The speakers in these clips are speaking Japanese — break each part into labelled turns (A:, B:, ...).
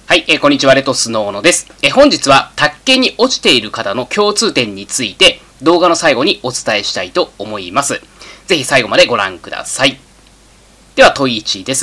A: はい、こんにちは、レトスノーノです。本日は、宅建に落ちている方の共通点について、動画の最後にお伝えしたいと思います。ぜひ最後までご覧ください。では、問い1です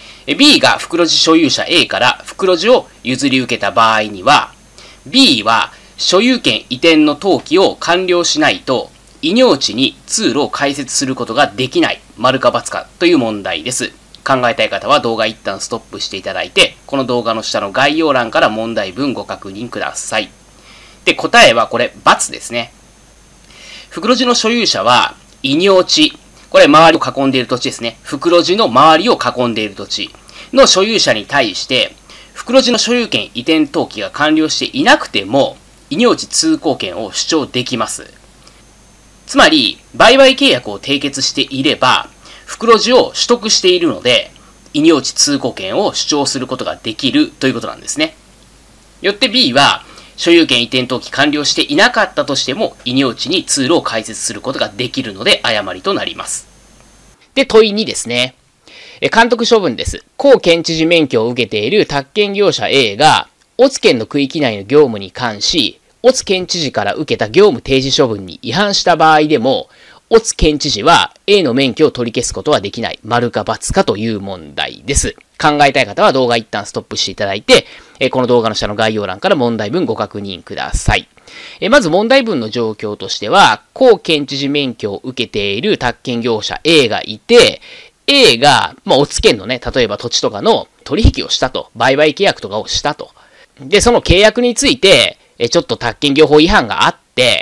A: 。B が袋地所有者 A から袋地を譲り受けた場合には、B は所有権移転の登記を完了しないと、異業地に通路を開設することができない、丸か×かという問題です。考えたい方は動画一旦ストップしていただいて、この動画の下の概要欄から問題文ご確認ください。で、答えはこれ、×ですね。袋地の所有者は、異業地、これ周りを囲んでいる土地ですね。袋地の周りを囲んでいる土地の所有者に対して、袋地の所有権移転登記が完了していなくても、異業地通行権を主張できます。つまり、売買契約を締結していれば、袋地を取得しているので、異業地通行権を主張することができるということなんですね。よって B は、所有権移転登記完了していなかったとしても、異業地に通路を開設することができるので、誤りとなります。で、問い2ですね。監督処分です。公県知事免許を受けている宅建業者 A が、乙県の区域内の業務に関し、乙県知事から受けた業務停止処分に違反した場合でも、乙県知事は A の免許を取り消すことはできない、丸か×かという問題です。考えたい方は動画一旦ストップしていただいて、この動画の下の概要欄から問題文ご確認ください。まず問題文の状況としては、公県知事免許を受けている宅建業者 A がいて、A が、乙県のね、例えば土地とかの取引をしたと、売買契約とかをしたと。で、その契約について、ちょっと宅建業法違反があって、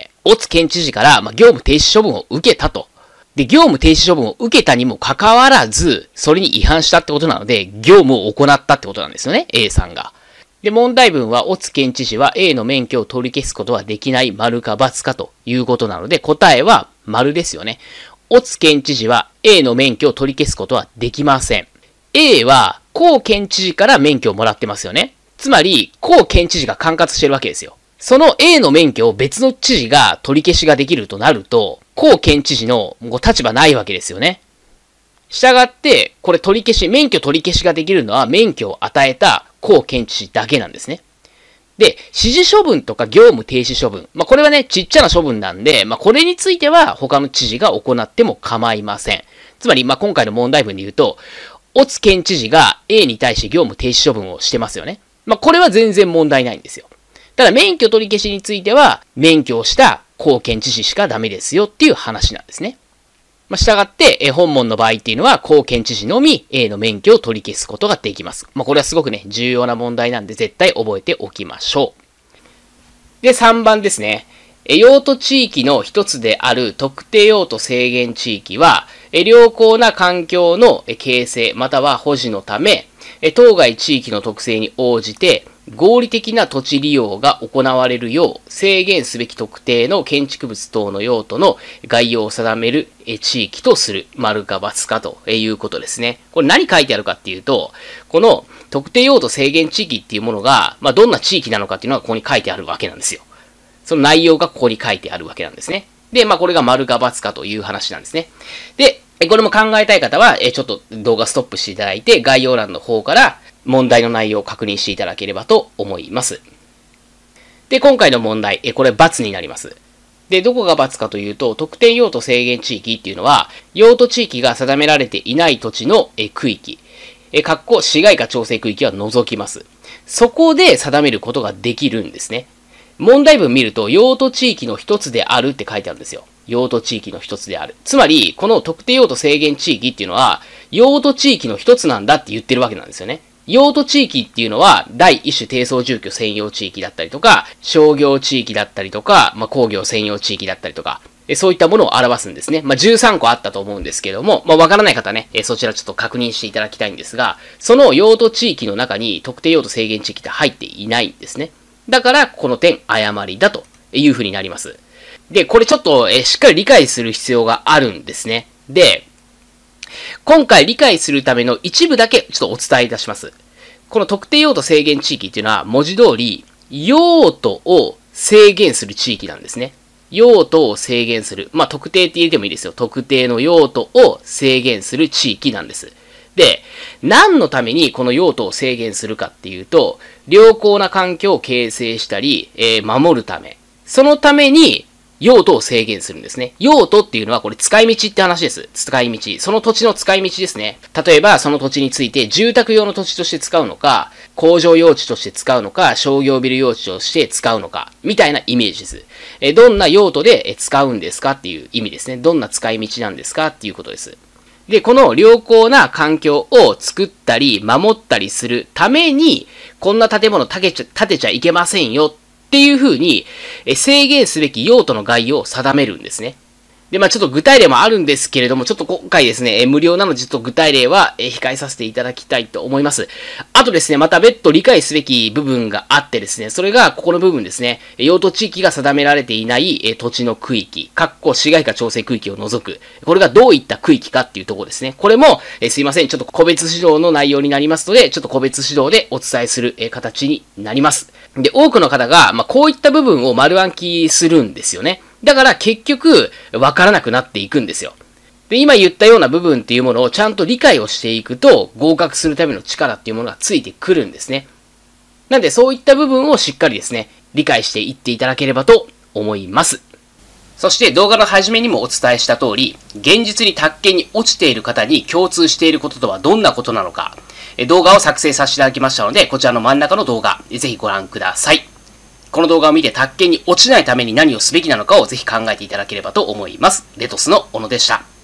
A: 乙県知事から、業務停止処分を受けたと。で、業務停止処分を受けたにもかかわらず、それに違反したってことなので、業務を行ったってことなんですよね、A さんが。で、問題文は、乙県知事は A の免許を取り消すことはできない、丸か×かということなので、答えは丸ですよね。乙県知事は A の免許を取り消すことはできません。A は、公県知事から免許をもらってますよね。つまり、公県知事が管轄してるわけですよ。その A の免許を別の知事が取り消しができるとなると、公県知事の立場ないわけですよね。したがって、これ免許取り消しができるのは免許を与えた公県知事だけなんですね。で、指示処分とか業務停止処分。これはね、ちっちゃな処分なんで、これについては他の知事が行っても構いません。つまり、今回の問題文で言うと、乙県知事が A に対して業務停止処分をしてますよね。これは全然問題ないんですよ。ただ、免許取り消しについては、免許をした公県知事しかダメですよっていう話なんですね。したがって、本問の場合っていうのは、公県知事のみ A の免許を取り消すことができます。これはすごくね、重要な問題なんで、絶対覚えておきましょう。で、3番ですね。用途地域の一つである特定用途制限地域は、良好な環境の形成または保持のため、当該地域の特性に応じて、合理的な土地利用が行われるよう制限すべき特定の建築物等の用途の概要を定める地域とする、丸か×かということですね。これ何書いてあるかっていうと、この特定用途制限地域っていうものが、どんな地域なのかっていうのがここに書いてあるわけなんですよ。その内容がここに書いてあるわけなんですね。で、これが丸か×かという話なんですね。で、これも考えたい方は、ちょっと動画ストップしていただいて、概要欄の方から問題の内容を確認していただければと思います。で、今回の問題、これ×になります。で、どこが×かというと、特定用途制限地域っていうのは、用途地域が定められていない土地の区域、市街化調整区域は除きます。そこで定めることができるんですね。問題文見ると、用途地域の一つであるって書いてあるんですよ。用途地域の一つである。つまり、この特定用途制限地域っていうのは、用途地域の一つなんだって言ってるわけなんですよね。用途地域っていうのは、第一種低層住居専用地域だったりとか、商業地域だったりとか、工業専用地域だったりとか、そういったものを表すんですね。13個あったと思うんですけども、わからない方ね、そちらちょっと確認していただきたいんですが、その用途地域の中に特定用途制限地域って入っていないんですね。だから、この点、誤りだというふうになります。で、これちょっと、しっかり理解する必要があるんですね。で、今回理解するための一部だけちょっとお伝えいたします。この特定用途制限地域っていうのは、文字通り、用途を制限する地域なんですね。用途を制限する。特定って入れてもいいですよ。特定の用途を制限する地域なんです。 で、何のためにこの用途を制限するかっていうと、良好な環境を形成したり、守るため。そのために、用途を制限するんですね。用途っていうのはこれ使い道って話です。使い道。その土地の使い道ですね。例えばその土地について住宅用の土地として使うのか、工場用地として使うのか、商業ビル用地として使うのか、みたいなイメージです。どんな用途で使うんですかっていう意味ですね。どんな使い道なんですかっていうことです。で、この良好な環境を作ったり、守ったりするために、こんな建物建てちゃいけませんよっていう風に、制限すべき用途の概要を定めるんですね。で、ちょっと具体例もあるんですけれども、ちょっと今回ですね、無料なのでちょっと具体例は控えさせていただきたいと思います。あとですね、また別途理解すべき部分があってですね、それがここの部分ですね、用途地域が定められていない土地の区域、市街化調整区域を除く、これがどういった区域かっていうところですね。これも、すいません、ちょっと個別指導の内容になりますので、ちょっと個別指導でお伝えする形になります。で、多くの方が、こういった部分を丸暗記するんですよね。だから結局、わからなくなっていくんですよ。で、今言ったような部分っていうものをちゃんと理解をしていくと、合格するための力っていうものがついてくるんですね。なんで、そういった部分をしっかりですね、理解していっていただければと思います。そして動画の初めにもお伝えした通り、現実に宅建に落ちている方に共通していることとはどんなことなのか、動画を作成させていただきましたので、こちらの真ん中の動画、ぜひご覧ください。この動画を見て宅建に落ちないために何をすべきなのかをぜひ考えていただければと思います。レトスの小野でした。